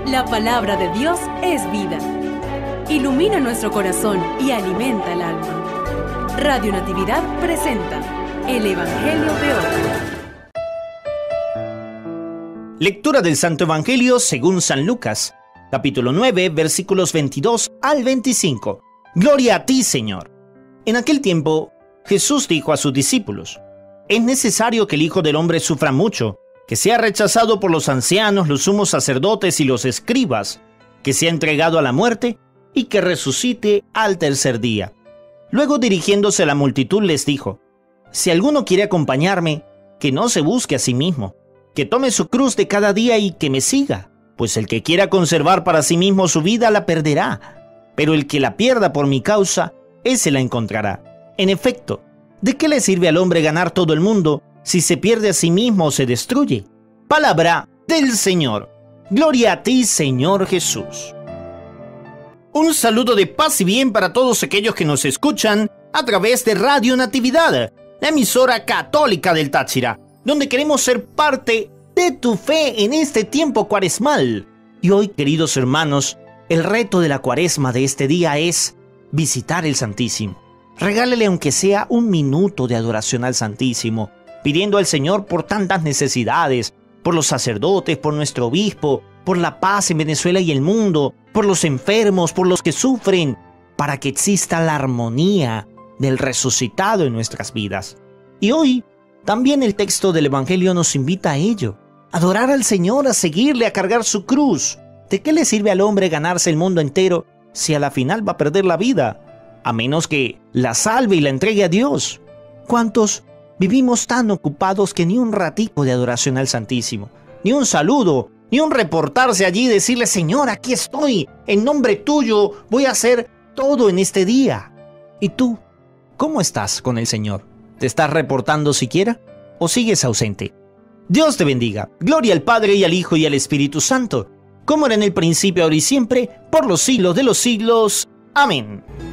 La palabra de Dios es vida. Ilumina nuestro corazón y alimenta el alma. Radio Natividad presenta el Evangelio de hoy. Lectura del Santo Evangelio según San Lucas, capítulo 9, versículos 22 al 25. Gloria a ti, Señor. En aquel tiempo, Jesús dijo a sus discípulos: es necesario que el Hijo del Hombre sufra mucho, que sea rechazado por los ancianos, los sumos sacerdotes y los escribas, que sea entregado a la muerte y que resucite al tercer día. Luego, dirigiéndose a la multitud, les dijo: si alguno quiere acompañarme, que no se busque a sí mismo, que tome su cruz de cada día y que me siga, pues el que quiera conservar para sí mismo su vida la perderá, pero el que la pierda por mi causa, ese la encontrará. En efecto, ¿de qué le sirve al hombre ganar todo el mundo si se pierde a sí mismo o se destruye? Palabra del Señor. Gloria a ti, Señor Jesús. Un saludo de paz y bien para todos aquellos que nos escuchan a través de Radio Natividad, la emisora católica del Táchira, donde queremos ser parte de tu fe en este tiempo cuaresmal. Y hoy, queridos hermanos, el reto de la cuaresma de este día es visitar el Santísimo. Regálele aunque sea un minuto de adoración al Santísimo, pidiendo al Señor por tantas necesidades, por los sacerdotes, por nuestro obispo, por la paz en Venezuela y el mundo, por los enfermos, por los que sufren, para que exista la armonía del resucitado en nuestras vidas. Y hoy, también el texto del Evangelio nos invita a ello, a adorar al Señor, a seguirle, a cargar su cruz. ¿De qué le sirve al hombre ganarse el mundo entero si a la final va a perder la vida? A menos que la salve y la entregue a Dios. ¿Cuántos vivimos tan ocupados que ni un ratico de adoración al Santísimo, ni un saludo, ni un reportarse allí y decirle: Señor, aquí estoy, en nombre tuyo voy a hacer todo en este día? ¿Y tú? ¿Cómo estás con el Señor? ¿Te estás reportando siquiera? ¿O sigues ausente? Dios te bendiga. Gloria al Padre y al Hijo y al Espíritu Santo, como era en el principio, ahora y siempre, por los siglos de los siglos. Amén.